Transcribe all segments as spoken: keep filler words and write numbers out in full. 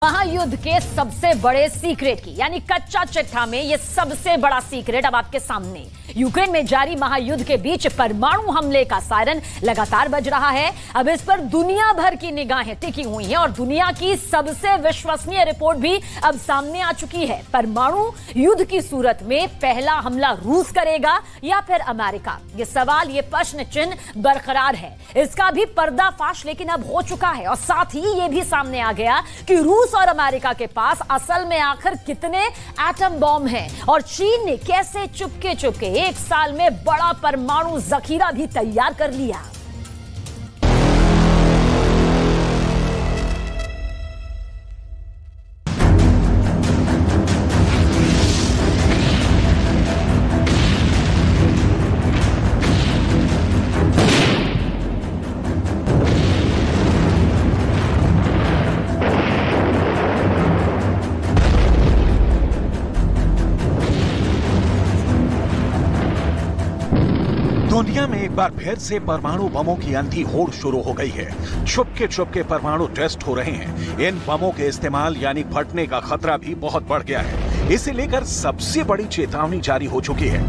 महायुद्ध के सबसे बड़े सीक्रेट की यानी कच्चा चिट्ठा में यह सबसे बड़ा सीक्रेट अब आपके सामने। यूक्रेन में जारी महायुद्ध के बीच परमाणु हमले का सायरन लगातार बज रहा है। अब इस पर दुनिया भर की निगाहें टिकी हुई हैं और दुनिया की सबसे विश्वसनीय रिपोर्ट भी अब सामने आ चुकी है। परमाणु युद्ध की सूरत में पहला हमला रूस करेगा या फिर अमेरिका, ये सवाल, ये प्रश्न चिन्ह बरकरार है। इसका भी पर्दाफाश लेकिन अब हो चुका है और साथ ही यह भी सामने आ गया कि रूस और अमेरिका के पास असल में आखिर कितने एटम बॉम्ब हैं और चीन ने कैसे चुपके चुपके एक साल में बड़ा परमाणु जखीरा भी तैयार कर लिया। दुनिया में एक बार फिर से परमाणु बमों की अंधी होड़ शुरू हो गई है। छुपके छुपके परमाणु टेस्ट हो रहे हैं। इन बमों के इस्तेमाल यानी फटने का खतरा भी बहुत बढ़ गया है। इसे लेकर सबसे बड़ी चेतावनी जारी हो चुकी है।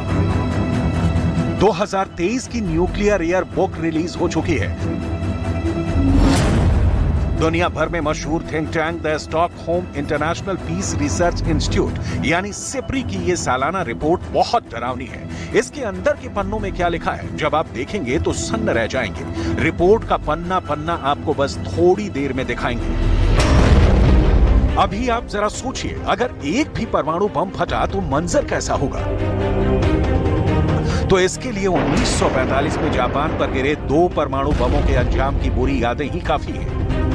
दो हज़ार तेईस की न्यूक्लियर ईयर बुक रिलीज हो चुकी है। दुनिया भर में मशहूर think tank the Stockholm International Peace Research Institute यानी सिप्री की ये सालाना रिपोर्ट बहुत डरावनी है। इसके अंदर के पन्नों में क्या लिखा है, जब आप देखेंगे तो सन्न रह जाएंगे। रिपोर्ट का पन्ना पन्ना आपको बस थोड़ी देर में दिखाएंगे। अभी आप जरा सोचिए, अगर एक भी परमाणु बम फटा तो मंजर कैसा होगा। तो इसके लिए उन्नीस सौ पैंतालीस में जापान पर गिरे दो परमाणु बमों के अंजाम की बुरी यादें ही काफी हैं।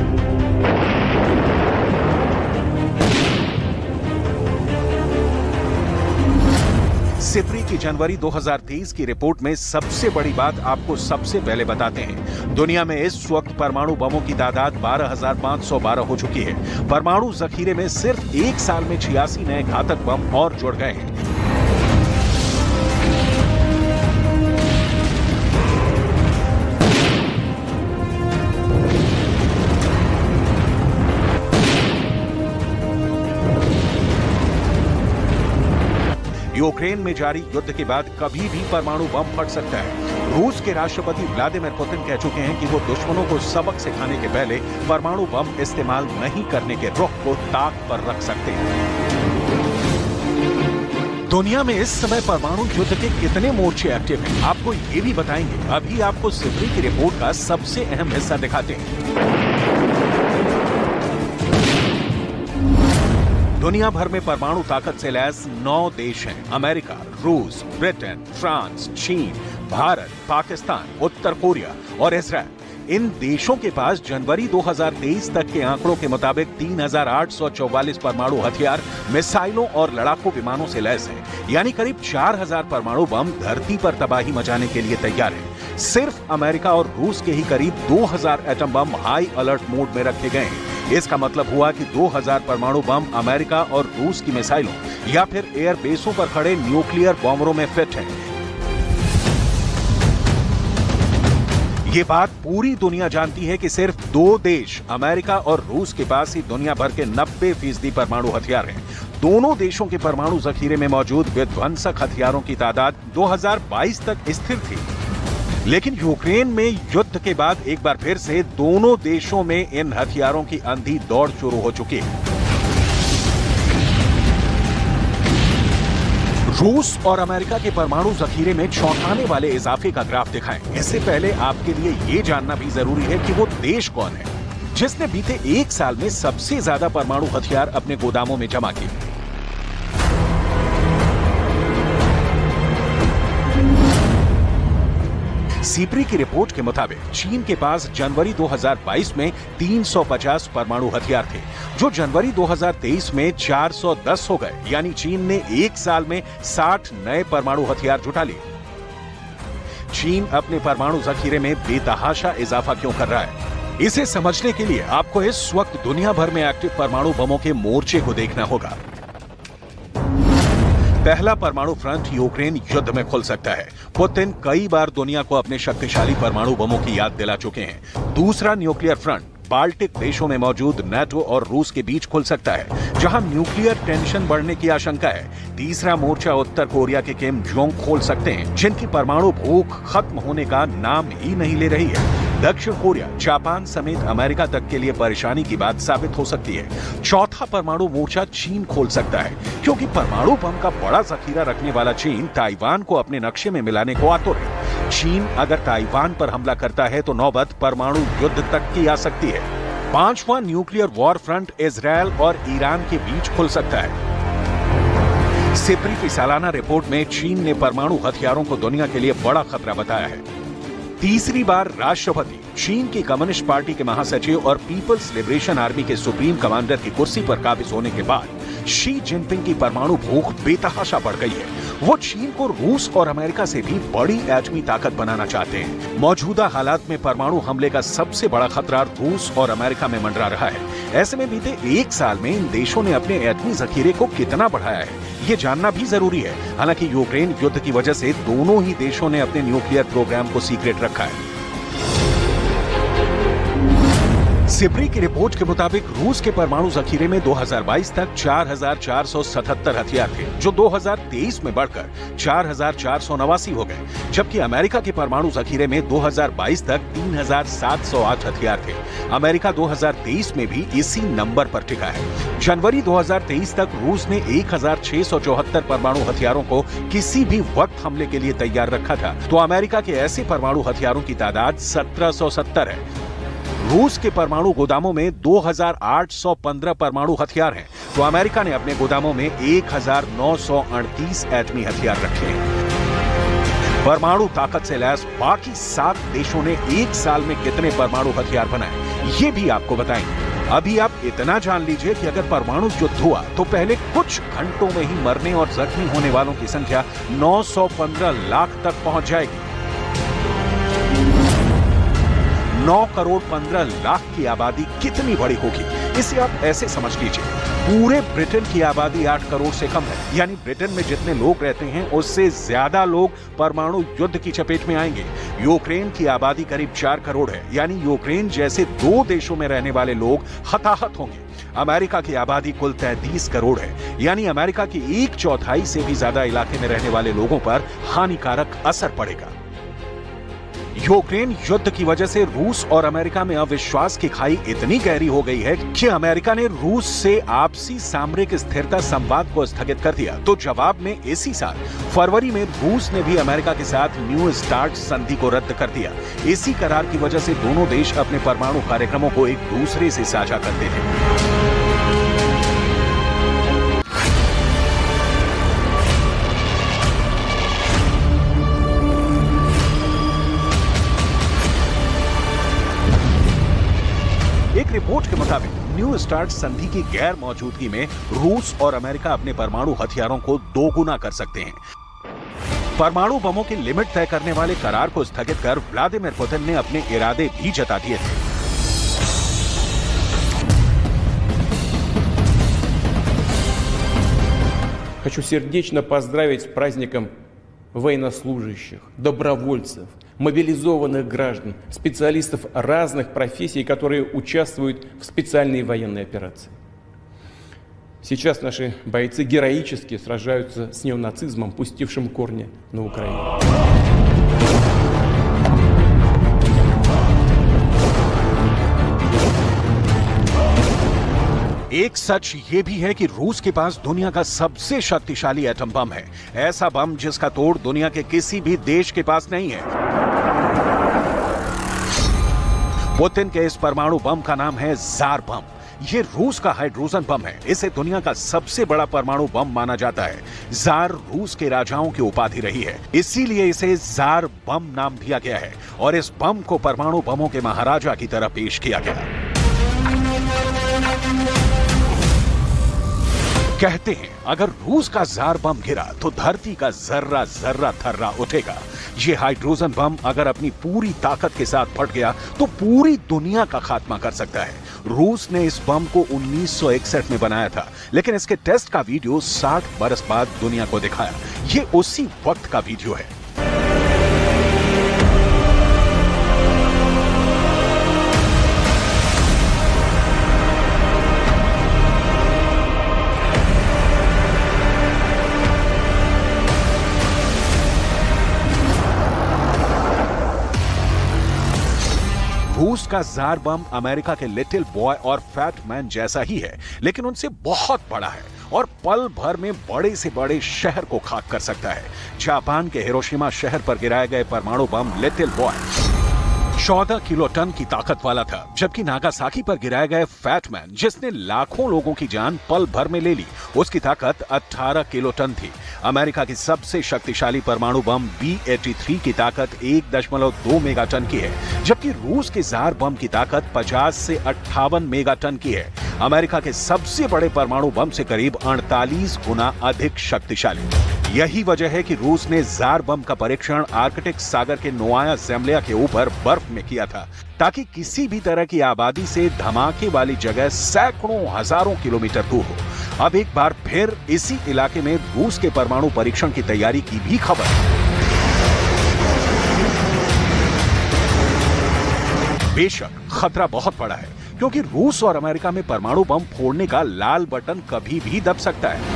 सिप्री की जनवरी दो हज़ार तेईस की रिपोर्ट में सबसे बड़ी बात आपको सबसे पहले बताते हैं। दुनिया में इस वक्त परमाणु बमों की तादाद बारह हज़ार पाँच सौ बारह हो चुकी है। परमाणु जखीरे में सिर्फ एक साल में छियासी नए घातक बम और जुड़ गए हैं। यूक्रेन में जारी युद्ध के बाद कभी भी परमाणु बम फट सकता है। रूस के राष्ट्रपति व्लादिमीर पुतिन कह चुके हैं कि वो दुश्मनों को सबक सिखाने के पहले परमाणु बम इस्तेमाल नहीं करने के रुख को ताक पर रख सकते हैं। दुनिया में इस समय परमाणु युद्ध के कितने मोर्चे एक्टिव हैं, आपको ये भी बताएंगे। अभी आपको सिप्री की रिपोर्ट का सबसे अहम हिस्सा दिखाते हैं। दुनिया भर में परमाणु ताकत से लैस नौ देश हैं। अमेरिका, रूस, ब्रिटेन, फ्रांस, चीन, भारत, पाकिस्तान, उत्तर कोरिया और इजराइल। इन देशों के पास जनवरी दो हज़ार तेईस तक के आंकड़ों के मुताबिक तीन हज़ार आठ सौ चौवालीस परमाणु हथियार, मिसाइलों और लड़ाकू विमानों से लैस हैं। यानी करीब चार हज़ार परमाणु बम धरती पर तबाही मचाने के लिए तैयार हैं। सिर्फ अमेरिका और रूस के ही करीब दो हज़ार atom bomb high alert mode में रखे गए हैं। इसका मतलब हुआ कि दो हज़ार परमाणु बम अमेरिका और रूस की मिसाइलों या फिर एयरबेसों पर खड़े न्यूक्लियर बॉम्बरों में फिट हैं। ये बात पूरी दुनिया जानती है कि सिर्फ दो देश, अमेरिका और रूस के पास ही दुनिया भर के नब्बे फीसदी परमाणु हथियार हैं। दोनों देशों के परमाणु जखीरे में मौजूद विध्वंसक हथियारों की तादाद दो हज़ार बाईस तक स्थिर थी। लेकिन यूक्रेन में युद्ध के बाद एक बार फिर से दोनों देशों में इन हथियारों की अंधी दौड़ शुरू हो चुकी है। रूस और अमेरिका के परमाणु जखीरे में चौंकाने वाले इजाफे का ग्राफ दिखाएं। इससे पहले आपके लिए यह जानना भी जरूरी है कि वो देश कौन है जिसने बीते एक साल में सबसे ज्यादा परमाणु हथियार अपने गोदामों में जमा किए। सिप्री की रिपोर्ट के मुताबिक चीन के पास जनवरी दो हज़ार बाईस में तीन सौ पचास परमाणु हथियार थे, जो जनवरी दो हज़ार तेईस में चार सौ दस हो गए। यानी चीन ने एक साल में साठ नए परमाणु हथियार जुटा लिए। चीन अपने परमाणु जखीरे में बेतहाशा इजाफा क्यों कर रहा है, इसे समझने के लिए आपको इस वक्त दुनिया भर में एक्टिव परमाणु बमों के मोर्चे को देखना होगा। पहला परमाणु फ्रंट यूक्रेन युद्ध में खुल सकता है। पुतिन कई बार दुनिया को अपने शक्तिशाली परमाणु बमों की याद दिला चुके हैं। दूसरा न्यूक्लियर फ्रंट बाल्टिक देशों में मौजूद नाटो और रूस के बीच खुल सकता है, जहां न्यूक्लियर टेंशन बढ़ने की आशंका है। तीसरा मोर्चा उत्तर कोरिया के किम जोंग खोल सकते हैं, जिनकी परमाणु भूख खत्म होने का नाम ही नहीं ले रही है। दक्षिण कोरिया, जापान समेत अमेरिका तक के लिए परेशानी की बात साबित हो सकती है। चौथा परमाणु मोर्चा चीन खोल सकता है, क्योंकि परमाणु बम का बड़ा जखीरा रखने वाला चीन ताइवान को अपने नक्शे में मिलाने को आतुर है। चीन अगर ताइवान पर हमला करता है तो नौबत परमाणु युद्ध तक की आ सकती है। पांचवा न्यूक्लियर वॉर फ्रंट इजरायल और ईरान के बीच खुल सकता है। सिप्री की सालाना रिपोर्ट में चीन ने परमाणु हथियारों को दुनिया के लिए बड़ा खतरा बताया है। तीसरी बार राष्ट्रपति, चीन की कम्युनिस्ट पार्टी के महासचिव और पीपल्स लिबरेशन आर्मी के सुप्रीम कमांडर की कुर्सी पर काबिज होने के बाद शी जिनपिंग की परमाणु भूख बेतहाशा बढ़ गई है। वो चीन को रूस और अमेरिका से भी बड़ी एटमी ताकत बनाना चाहते हैं। मौजूदा हालात में परमाणु हमले का सबसे बड़ा खतरा रूस और अमेरिका में मंडरा रहा है। ऐसे में बीते एक साल में इन देशों ने अपने एटमी जखीरे को कितना बढ़ाया है, ये जानना भी जरूरी है। हालांकि यूक्रेन युद्ध की वजह से दोनों ही देशों ने अपने न्यूक्लियर प्रोग्राम को सीक्रेट रखा है। सिप्री की रिपोर्ट के मुताबिक रूस के परमाणु जखीरे में दो हज़ार बाईस तक चार हज़ार चार सौ सतहत्तर हथियार थे, जो दो हज़ार तेईस में बढ़कर चार हज़ार चार सौ नवासी हो गए, जबकि अमेरिका के परमाणु जखीरे में दो हज़ार बाईस तक तीन हज़ार सात सौ आठ हथियार थे। अमेरिका दो हज़ार तेईस में भी इसी नंबर पर टिका है। जनवरी दो हज़ार तेईस तक रूस ने एक हज़ार छह सौ चौहत्तर परमाणु हथियारों को किसी भी वक्त हमले के लिए तैयार रखा था, तो अमेरिका के ऐसे परमाणु हथियारों की तादाद सत्रह सौ सत्तर है। रूस के परमाणु गोदामों में दो हज़ार आठ सौ पंद्रह परमाणु हथियार हैं, तो अमेरिका ने अपने गोदामों में एक हज़ार नौ सौ अड़तीस एटमी हथियार रखे हैं। परमाणु ताकत से लैस बाकी सात देशों ने एक साल में कितने परमाणु हथियार बनाए, ये भी आपको बताएंगे। अभी आप इतना जान लीजिए कि अगर परमाणु युद्ध हुआ तो पहले कुछ घंटों में ही मरने और जख्मी होने वालों की संख्या नौ सौ पंद्रह लाख तक पहुंच जाएगी। नौ करोड़ पंद्रह लाख की आबादी कितनी बड़ी होगी, इसे आप ऐसे समझ लीजिए, पूरे ब्रिटेन की आबादी आठ करोड़ से कम है। यानी ब्रिटेन में जितने लोग रहते हैं उससे ज्यादा लोग परमाणु युद्ध की चपेट में आएंगे। यूक्रेन की आबादी करीब चार करोड़ है, यानी यूक्रेन जैसे दो देशों में रहने वाले लोग हताहत होंगे। अमेरिका की आबादी कुल तैंतीस करोड़ है, यानी अमेरिका की एक चौथाई से भी ज्यादा इलाके में रहने वाले लोगों पर हानिकारक असर पड़ेगा। यूक्रेन युद्ध की वजह से रूस और अमेरिका में अविश्वास की खाई इतनी गहरी हो गई है कि अमेरिका ने रूस से आपसी सामरिक स्थिरता संवाद को स्थगित कर दिया। तो जवाब में इसी साल फरवरी में रूस ने भी अमेरिका के साथ न्यू स्टार्ट संधि को रद्द कर दिया। इसी करार की वजह से दोनों देश अपने परमाणु कार्यक्रमों को एक दूसरे से साझा करते थे। एक रिपोर्ट के मुताबिक न्यू स्टार्ट संधि की गैर मौजूदगी में रूस और अमेरिका अपने परमाणु हथियारों को दोगुना कर सकते हैं। परमाणु बमों की लिमिट तय करने वाले करार को स्थगित कर व्लादिमीर पुतिन ने अपने इरादे भी जता दिए थे। Хочу сердечно поздравить с праздником военнослужащих, добровольцев, мобилизованных граждан, специалистов разных профессий, которые участвуют в специальной военной операции. Сейчас наши бойцы героически сражаются с неонацизмом, пустившим корни на Украине. एक सच ये भी है कि रूस के पास दुनिया का सबसे शक्तिशाली एटम बम है, ऐसा बम जिसका तोड़ दुनिया के किसी भी देश के पास नहीं है। पुतिन के इस परमाणु बम का नाम है जार बम। ये रूस का हाइड्रोजन बम है। इसे दुनिया का सबसे बड़ा परमाणु बम माना जाता है। जार रूस के राजाओं की उपाधि रही है, इसीलिए इसे जार बम नाम दिया गया है और इस बम को परमाणु बमों के महाराजा की तरह पेश किया गया। कहते हैं अगर रूस का जार बम गिरा तो धरती का जर्रा जर्रा थर्रा उठेगा। ये हाइड्रोजन बम अगर अपनी पूरी ताकत के साथ फट गया तो पूरी दुनिया का खात्मा कर सकता है। रूस ने इस बम को उन्नीस सौ इकसठ में बनाया था, लेकिन इसके टेस्ट का वीडियो साठ बरस बाद दुनिया को दिखाया। ये उसी वक्त का वीडियो है। रूस का जार बम अमेरिका के लिटिल बॉय और फैट मैन जैसा ही है, लेकिन उनसे बहुत बड़ा है और पल भर में बड़े से बड़े शहर को खाक कर सकता है। जापान के हिरोशिमा शहर पर गिराए गए परमाणु बम लिटिल बॉय चौदह किलो टन की ताकत वाला था, जबकि नागासाकी पर गिराए गए फैटमैन, जिसने लाखों लोगों की जान पल भर में ले ली, उसकी ताकत अठारह किलो टन थी। अमेरिका की सबसे शक्तिशाली परमाणु बम बी तिरासी की ताकत एक दशमलव दो मेगा टन की है, जबकि रूस के जार बम की ताकत पचास से अट्ठावन मेगा टन की है। अमेरिका के सबसे बड़े परमाणु बम से करीब अड़तालीस गुना अधिक शक्तिशाली। यही वजह है कि रूस ने जार बम का परीक्षण आर्कटिक सागर के नोवाया ज़ेम्लिया के ऊपर बर्फ में किया था, ताकि किसी भी तरह की आबादी से धमाके वाली जगह सैकड़ों हजारों किलोमीटर दूर हो। अब एक बार फिर इसी इलाके में रूस के परमाणु परीक्षण की तैयारी की भी खबर है। बेशक खतरा बहुत बड़ा है, क्योंकि रूस और अमेरिका में परमाणु बम फोड़ने का लाल बटन कभी भी दब सकता है।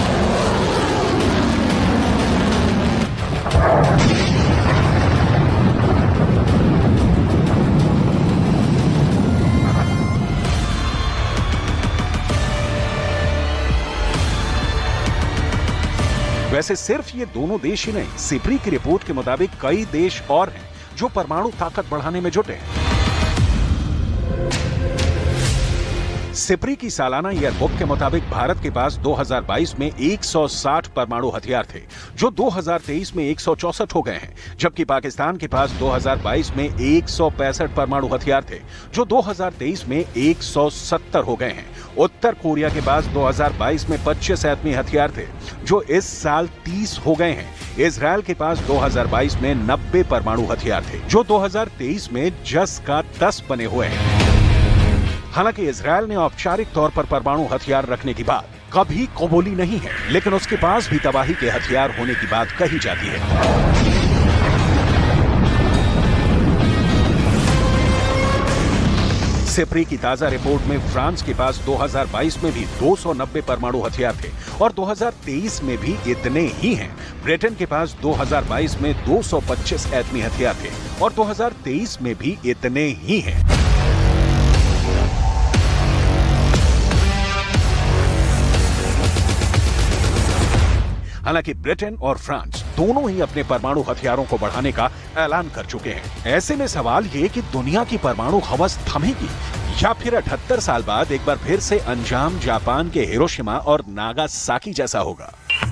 वैसे सिर्फ ये दोनों देश ही नहीं, सिप्री की रिपोर्ट के मुताबिक कई देश और हैं जो परमाणु ताकत बढ़ाने में जुटे हैं। सिप्री की सालाना ईयरबुक के मुताबिक भारत के पास दो हज़ार बाईस में एक सौ साठ परमाणु हथियार थे, जो दो हज़ार तेईस में एक सौ चौसठ हो गए हैं, जबकि पाकिस्तान के पास दो हज़ार बाईस में एक सौ पैंसठ परमाणु हथियार थे, जो दो हज़ार तेईस में एक सौ सत्तर हो गए हैं। उत्तर कोरिया के पास दो हज़ार बाईस में पच्चीस एटमी हथियार थे, जो इस साल तीस हो गए हैं। इजरायल के पास दो हज़ार बाईस में नब्बे परमाणु हथियार थे, जो दो हज़ार तेईस में दस का दस बने हुए हैं। हालांकि इजरायल ने औपचारिक तौर पर परमाणु हथियार रखने की बात कभी कबूली नहीं है, लेकिन उसके पास भी तबाही के हथियार होने की बात कही जाती है। सिप्री की ताजा रिपोर्ट में फ्रांस के पास दो हज़ार बाईस में भी दो सौ नब्बे परमाणु हथियार थे और दो हज़ार तेईस में भी इतने ही हैं। ब्रिटेन के पास दो हज़ार बाईस में दो सौ पच्चीस एटमी हथियार थे और दो हज़ार तेईस में भी इतने ही हैं। हालांकि ब्रिटेन और फ्रांस दोनों ही अपने परमाणु हथियारों को बढ़ाने का ऐलान कर चुके हैं। ऐसे में सवाल ये कि दुनिया की परमाणु हवस थमेगी या फिर अठहत्तर साल बाद एक बार फिर से अंजाम जापान के हिरोशिमा और नागासाकी जैसा होगा।